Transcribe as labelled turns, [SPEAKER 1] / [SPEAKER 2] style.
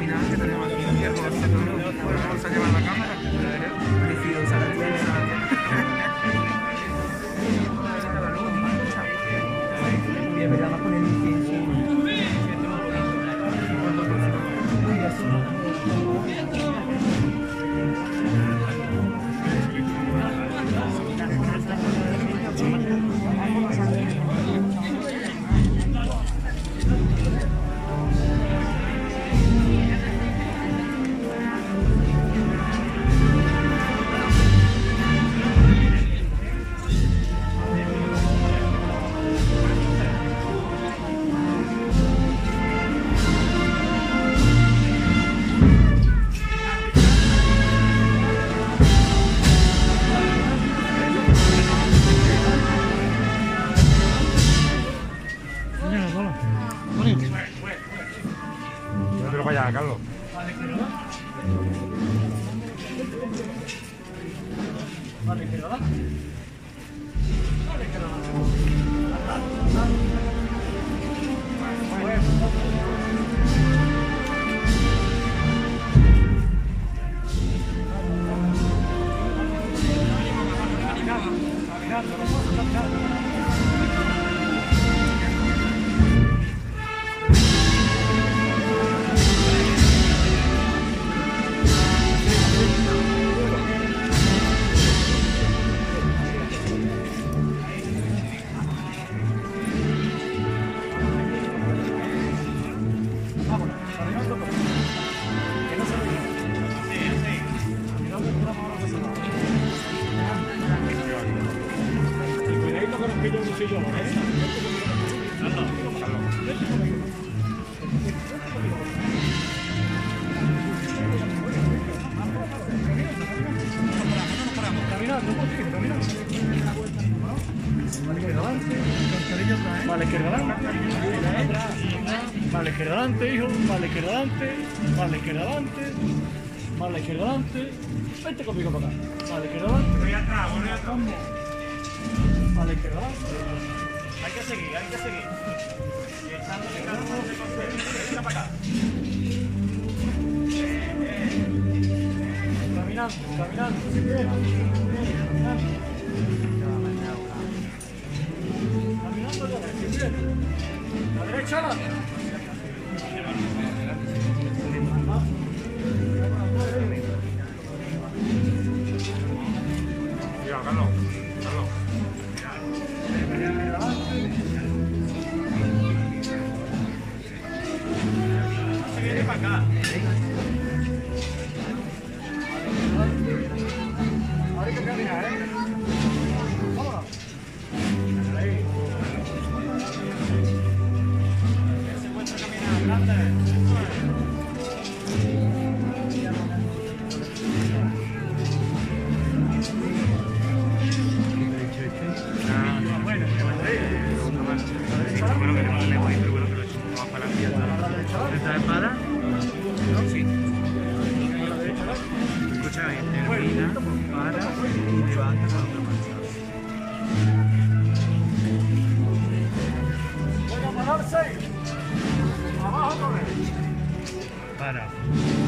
[SPEAKER 1] caminar que tenemos aquí un tiempo. Vamos a llevar la cámara. Preciosa la tiene. Bien, me llama con el incienso.
[SPEAKER 2] Pero para allá, Carlos.
[SPEAKER 3] Vale, que va. Vale, izquierda adelante. Vale, izquierda adelante, hijo. Vale, izquierda adelante. Vale, izquierda adelante. Vale, izquierda adelante. Vente conmigo para acá. Vale, izquierda adelante. Vale, izquierda adelante. Hay que seguir, hay que seguir. Y echándole calor de conseguir. Venga para acá. Caminando, caminando. Bien, caminando. Caminando a la derecha, bien. La derecha a la derecha.
[SPEAKER 2] Cuidado, Carlos. Carlos.
[SPEAKER 3] Se viene para acá. Ahora hay que caminar, ¿eh? Vámonos. Ahí. Se encuentra caminando grande.
[SPEAKER 1] Bueno, que no le voy, pero bueno, que lo he hecho un poco más para adelante. ¿Esta es para? No, sí. Escucha, termina, para y levanta la otra marcha.
[SPEAKER 3] Voy a pararse. Abajo con él.
[SPEAKER 1] Para.